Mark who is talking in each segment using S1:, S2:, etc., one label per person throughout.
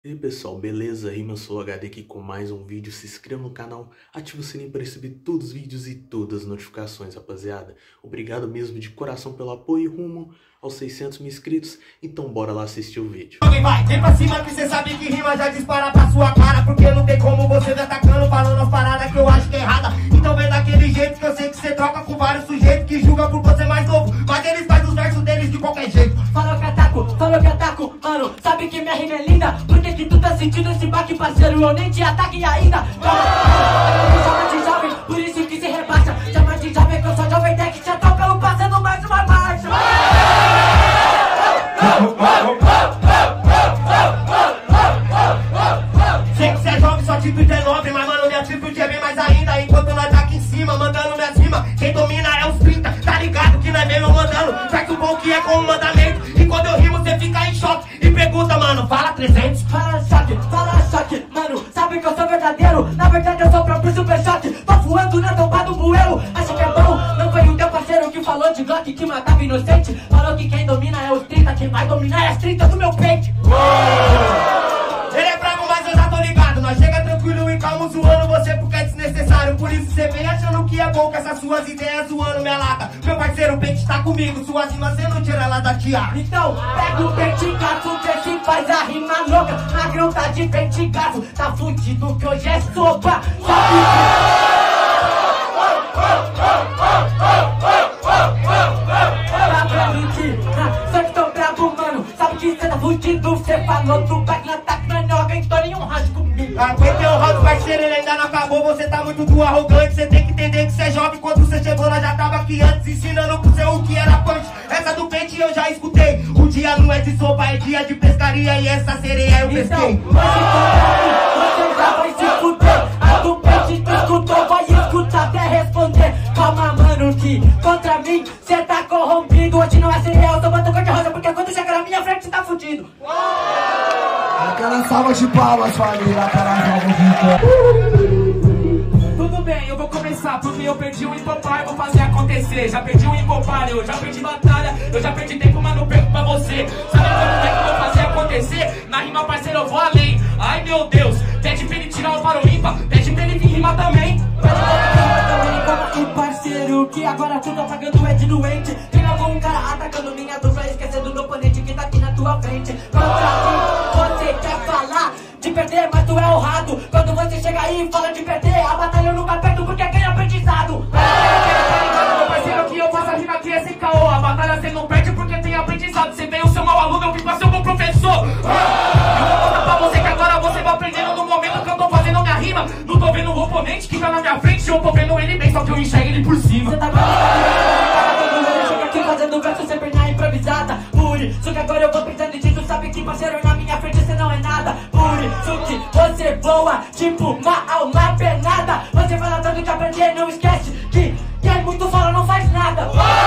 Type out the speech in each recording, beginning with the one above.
S1: E aí pessoal, beleza? Rima, eu sou o HD aqui com mais um vídeo. Se inscreva no canal, ative o sininho para receber todos os vídeos e todas as notificações, rapaziada. Obrigado mesmo de coração pelo apoio rumo aos 600 mil inscritos. Então bora lá assistir o vídeo.
S2: Vai, vem pra cima que cê sabe que rima já dispara pra sua cara. Porque não tem como você me atacando falando as paradas que eu acho que é errada. Então vem daquele jeito que eu sei que cê troca com vários sujeitos que julgam por você mais novo, mas eles fazem os versos deles de qualquer jeito.
S3: Falou que ataco, mano, sabe que minha rima é linda. Por que tu tá sentindo esse baque, parceiro? Eu nem te ataque ainda. Chama de jovem, por isso que se rebaixa. Chama de jovem que eu sou jovem tech, já tô pelo passando mais uma marcha.
S2: Sei que cê é jovem, sua atitude é nobre, mas mano, minha atitude é bem mais ainda. Enquanto nós tá aqui em cima, mandando minhas rimas, quem domina é os 30, tá ligado que nós mesmo mandando. Faz o bom que é como mandamento. E quando eu rimo, cê fica em choque e pergunta, mano, fala 300.
S3: Fala choque, mano, sabe que eu sou verdadeiro. Na verdade eu sou o próprio super choque. Tô voando na tomba do bueiro. Acha que é bom? Não foi o teu parceiro que falou de Glock que matava inocente. Falou que quem domina é os 30, quem vai dominar é as 30 do meu peito.
S2: Ele é bravo, mas eu já tô ligado. Nós chega tranquilo e calmo zoando você porque é desnecessário. Por isso cê vem achando que é bom com essas suas ideias zoando minha lata. Meu parceiro, o pente tá comigo, suas rimas cê não tira ela da tiara.
S3: Então, pega o pente gato, vê se faz a rima louca. Magrão tá de pente gato, tá fudido que hoje é sopa. Só que tô bravo, mano, sabe que cê tá fudido. Cê falou do back na ataque, mas não aguentou nenhum round comigo.
S2: Aguentei o round, parceiro, ele ainda não acabou. Você tá muito do arrogante, cê tem que entender que cê é jovem. Quando cê chegou, nós já tava aqui antes, ensinando pro seu o que era punch. Essa do pente eu já escutei. O dia não é de sopa, é dia de pescaria. E essa sereia eu pesquei.
S3: Então, você já vai se fuder. A do pente tu escutou, vai escutar até responder. Calma, mano, que contra mim cê tá corrompido. Hoje não é cereal, eu tô batendo cor de rosa, porque quando chegar na minha frente cê tá fudido.
S4: Aquela salva de palmas, família, aquela salva de
S5: Tudo bem, eu vou começar porque eu perdi o Impopar, vou fazer acontecer. Já perdi o Impopar, eu já perdi batalha, eu já perdi tempo, mas não perco pra você. Sabe como é que eu vou fazer acontecer? Na rima, parceiro, eu vou além. Ai meu Deus, pede pra ele tirar o para o ímpar, pede pra ele vir rimar também.
S3: Calma aí, parceiro, que agora tu tá pagando é de doente. Tem algum cara atacando minha dupla, esquecendo do oponente que tá aqui na tua frente. Contra mim, você quer falar de perder, mas tu é honrado. Quando você chega aí e fala de perder, a batalha eu nunca perdo porque ganha aprendizado.
S5: Meu parceiro, que eu faço a rima aqui é sem caô. A batalha você não perde porque tem aprendizado. Você veio ser mau aluno, eu vim pra ser um bom professor. Eu vou mostrar pra você que agora você vai aprendendo no momento que eu tô fazendo minha rima. Não tô vendo o oponente que tá na minha frente, eu tô vendo ele bem, só que eu enxergo ele por cima.
S3: Você tá vendo? Chega aqui fazendo verso sempre na improvisada. Por isso que agora eu vou pensando disso. Sabe que parceiro na minha frente você não é nada. Por isso que você voa tipo uma alma penada. Você fala tanto de aprender, não esquece que quem muito fala não faz nada.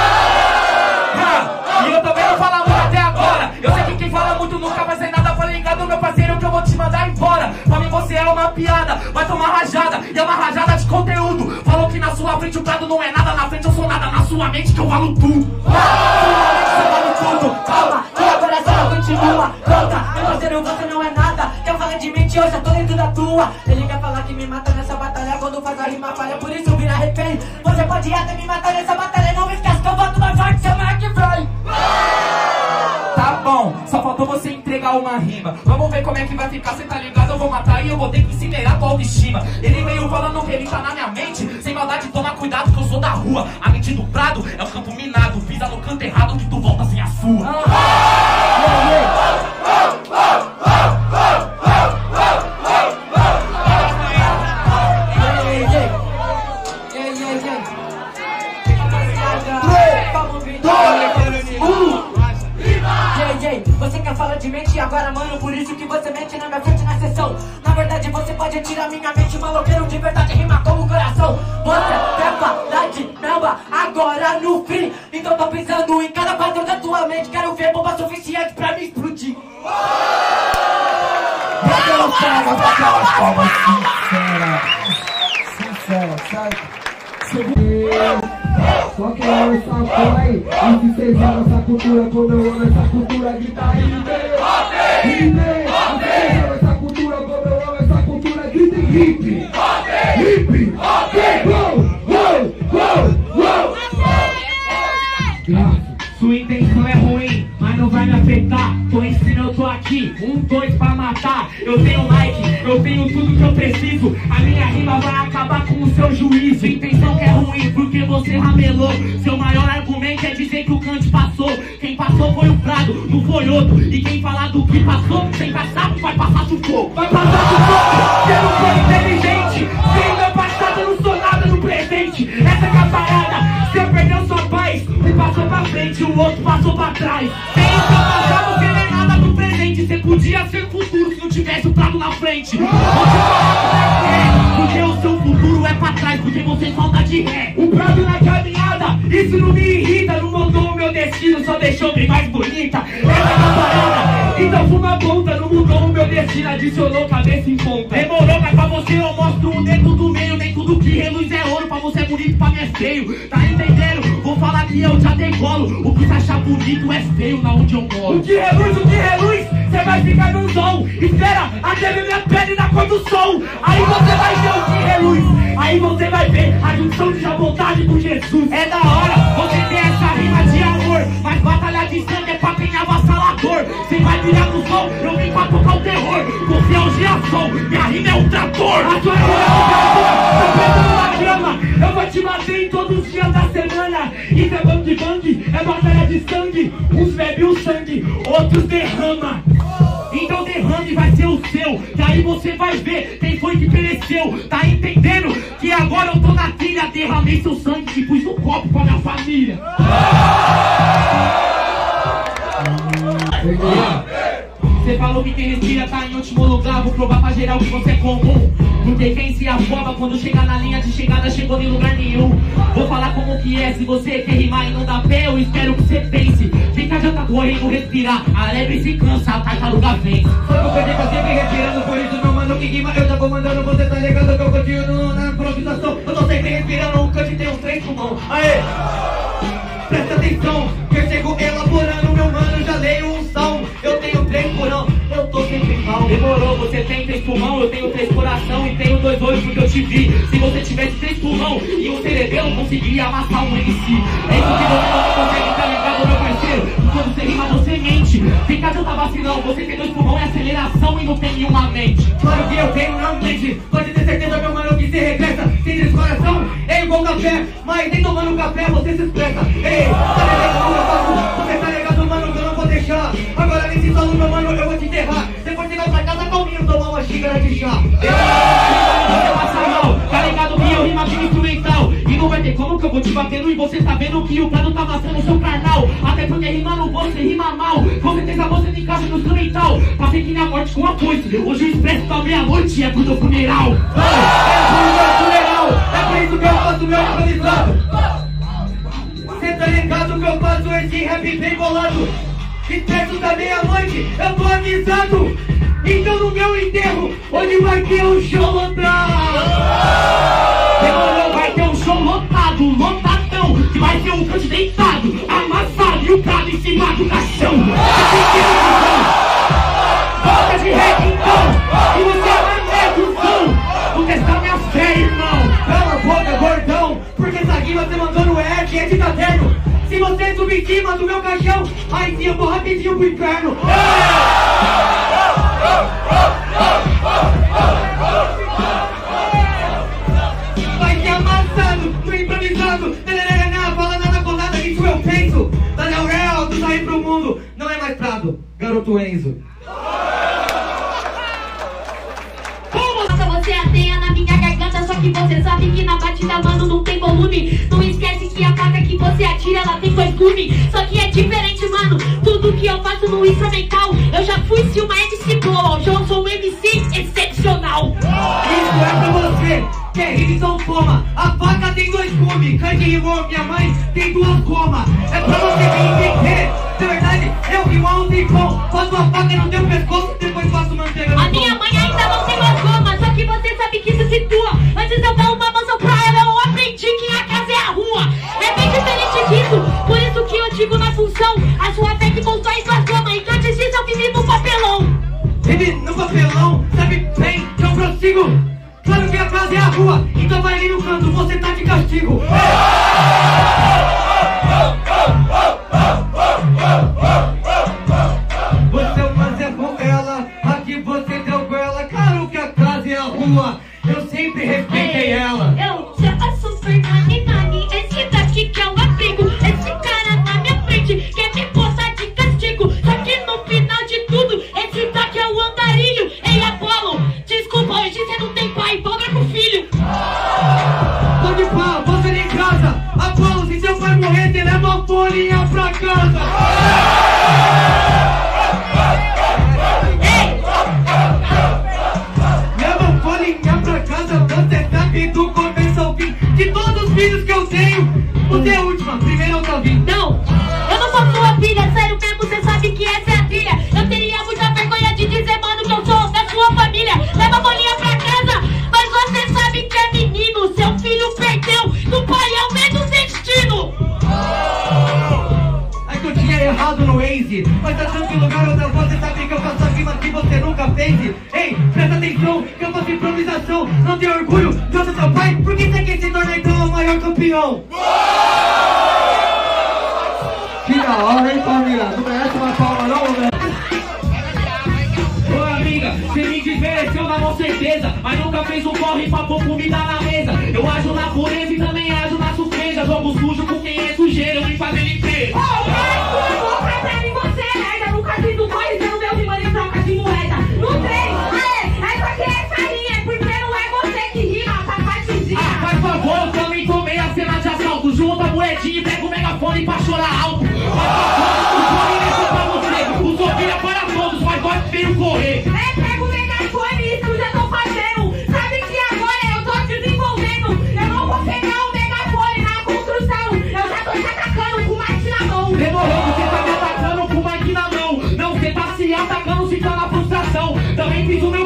S5: E eu também não falo muito até agora. Eu sei que quem fala muito nunca vai ser nada. Tá ligado, meu parceiro, que eu vou te mandar embora. Pra mim você é uma piada, vai tomar rajada. E é uma rajada de conteúdo. Falou que na sua frente o prado não é nada. Na frente eu sou nada, na sua mente que eu valo tudo.
S3: Calma, e agora essa continua. Conta, meu parceiro, você não é nada. Quer falar de mente, eu já tô dentro da tua. Ele quer falar que me mata nessa batalha quando faz a rima falha, por isso vira refém. Você pode até me matar nessa batalha, não me esquece que eu volto mais forte semana que vem.
S5: Tá bom, só faltou você entregar uma rima. Vamos ver como é que vai ficar, cê tá ligado? Eu vou matar e eu vou ter que incinerar tua autoestima. Ele veio falando que ele tá na minha mente. Sem maldade, toma cuidado que eu sou da rua. A mente do prado é o campo minado. Pisa no canto errado que tu volta sem a sua.
S3: Você quer falar de mente agora, mano, por isso que você mente na minha frente na sessão. Na verdade você pode tirar minha mente, maloqueiro de verdade rima como coração. Você quer falar de namba agora no fim, então tô pensando em cada quadro da tua mente. Quero ver bomba suficiente pra me explodir.
S4: aquelas palmas sinceras, certo? Só que eu essa porra aí, e se vocês olham essa cultura, como eu amo essa cultura, grita aí, vem, essa
S5: matar. Eu tenho like, eu tenho tudo que eu preciso. A minha rima vai acabar com o seu juízo. Intenção que é ruim porque você ramelou. Seu maior argumento é dizer que o Kant passou. Quem passou foi o Prado, não foi outro. E quem falar do que passou, sem passar, vai passar sufoco. Vai passar sufoco, você não foi inteligente. Sem meu passado, eu não sou nada no presente. Essa que é a parada, você perdeu sua paz. Um passou pra frente, o outro passou pra trás. Sem o seu passado, você não é nada no presente. Você podia ser futuro se não tivesse o Prado na frente. Porque o seu futuro é pra trás, porque você só anda de ré. O Prado na caminhada, isso não me irrita. Não mudou o meu destino, só deixou bem mais bonita. Essa é a parada, então fuma ponta. Não mudou o meu destino, adicionou cabeça em ponta. Demorou, mas pra você eu mostro o dedo do meio. Nem tudo que reluz é ouro, pra você é bonito, pra mim é feio. Tá entendendo? Vou falar que eu já decolo. O que você achar bonito é feio na onde eu moro. O que reluz, cê vai ficar no som. Espera até ver minha pele na cor do sol. Aí você vai ver o que reluz. Aí você vai ver a junção de vontade com Jesus. É da hora você ter essa rima de amor, mas batalha de sangue é pra quem é avassalador. Cê vai virar no sol, eu vim pra tocar o terror. Você é o girassol, minha rima é um trator. A sua rima é um trator, tô preso na grama. Eu vou te bater em todos os dias da semana. Isso é bang, é batalha de sangue. Uns bebem o sangue, outros derrama. Então derrame vai ser o seu. Que aí você vai ver quem foi que pereceu. Tá entendendo? Que agora eu tô na trilha. Derramei seu sangue e pus no copo pra minha família. Você falou que quem respira tá em último lugar. Vou provar pra geral que você é comum. Porque quem se afoba quando chegar na linha de chegada chegou em lugar nenhum. Vou falar como que é. Se você quer rimar e não dá pé, eu espero que você pense. Quem que adianta correndo respirar? A lebre se cansa, a tartaruga vence.
S2: Só que o perdi tá sempre respirando. Por isso meu mano que rima eu já vou mandando. Você tá ligado que eu continuo na improvisação. Eu tô sempre respirando, o Kant tem uns 3 pulmão. Aê! Presta atenção, que eu chego elaborando. Meu mano, já leio um salmo. Eu tenho 3 porão, eu tô sempre calmo.
S5: Demorou, você tem 3 pulmão, eu tenho 3 coração e tenho 2 olhos porque eu te vi. Se você tivesse 3 pulmão e um cerebelo, conseguiria amassar um MC. É isso que você não consegue, tá ligado, meu parceiro? Quando você rima, você mente. Fica tanta vacilão, você tem 2 pulmão e aceleração e não tem nenhuma mente.
S2: Claro que eu tenho, não mente. Pode ter certeza, meu mano, que se regressa. Sem 3 coração, é igual café. Mas nem tomando café você se expressa. Ei, tá ligado como eu faço? Você tá ligado, mano, que eu não vou deixar. Agora nesse solo, meu mano, eu vou te enterrar. Depois você vai pra casa calminho, tomar uma xícara de chá.
S5: Tá ligado que eu rimo aqui no instrumental. E não vai ter como que eu vou te batendo e você tá vendo que o Prado tá amassando o seu carnal. Até porque rimando você rima mal. Com certeza você me encaixa no instrumental. Passei que minha morte com a foice. Hoje o expresso da meia-noite é pro teu funeral.
S2: É por isso que eu faço meu improvisado. Cê tá ligado que eu faço esse rap bem bolado. Expresso da meia-noite, eu tô avisado. Então no meu enterro, hoje vai ter um show lotado.
S5: Demorou, vai ter um show lotado, lotadão. Que vai ter um Kant deitado, amassado e o Prado em cima do caixão. Volta de rap então, e você é do som. Vou testar minha fé, irmão.
S2: Cala a boca, gordão, porque essa rima você mandou no Ed, é de caderno. Se você subir em cima do meu caixão, aí sim eu vou rapidinho pro inferno. Vai ser amassado, no improvisado. Não fala nada com nada, isso eu penso. Daniel Real, tu sair pro mundo. Não é mais Prado, garoto Enzo.
S6: Você ateia na minha garganta, só que você sabe que na batida, mano, não tem volume. Não esquece que a faca que você atira, ela tem 2 gumes. Só que é diferente, mano, tudo que eu faço no instrumental. Eu já fui se uma MC boa, hoje eu sou um MC excepcional.
S2: Isso é pra você, que é Rickson toma. A faca tem 2 gumes, Kant rimou, minha mãe tem 2 comas. É pra você me entender, de verdade, eu rimo há um tempão. Faço a faca no teu pescoço, depois faço manteiga no
S6: A minha mãe ainda não tem 2 comas, só que você sabe que isso situa. Antes eu dar uma maçã pra ela, eu aprendi que a casa é a rua. É bem diferente disso, por isso que eu digo na função. A sua fé que constrói sua cama, e antes disso eu vivi no papelão.
S2: Vive no papelão, sabe bem que eu prossigo. Claro que a casa é a rua, então vai ali no canto, você tá de castigo. Você é uma Zé com ela, aqui você rua, eu sempre respeitei ela.
S6: Eu já super nani, esse daqui que é o abrigo. Esse cara na minha frente quer me botar de castigo. Só que no final de tudo, esse daqui é o andarilho. Ei, Apolo, desculpa, hoje você não tem pai, cobra pro filho.
S2: Pode pá, você em casa. Apolo, se seu pai morrer, você leva uma folhinha pra casa. Leva uma folhinha pra casa, você sabe do começo ao fim. De todos os filhos que eu tenho, você é a última, primeiro eu tô vindo.
S6: Não, eu não sou sua filha, sério mesmo, você sabe que essa é a trilha. Eu teria muita vergonha de dizer, mano, que eu sou da sua família. Leva a bolinha pra casa, mas você sabe que é menino. Seu filho perdeu, do pai é o mesmo destino.
S2: É que eu tinha errado no Waze, mas achando que lugar outra voz, você sabe que eu faço a rima que você nunca fez. Ei, presta atenção, que eu faço improvisação. Não tem orgulho de outro seu pai, por que você quer se tornar então o maior campeão?
S4: Que da hora, hein, família? Não merece uma palma não, velho?
S5: Ô amiga, você me desmereceu na mão certeza, mas nunca fez um corre pra pôr comida na mesa. Eu ajo na pureza e também ajo na surpresa. Jogo sujo com quem é sujeiro, eu vim fazer limpeza.
S6: Você merda, nunca fiz um corre, você não deu de mano em troca de moeda. No trem, é só que essa linha, porque não é você que rima, tá partezinha.
S5: Ah, faz favor, eu também tomei a cena de assalto. Junta a moedinha e pega o megafone pra chorar alto. O corre é só pra você, o sorriso é para todos, mas pode vir o correr.
S6: Pega o megafone, isso eu já tô fazendo. Sabe que agora eu tô desenvolvendo. Eu não vou pegar o megafone na construção. Eu já tô te atacando com o Mike na mão.
S5: Demorou, você tá me atacando com o Mike na mão. Não, você tá se atacando, se tá na frustração. Também fiz o meu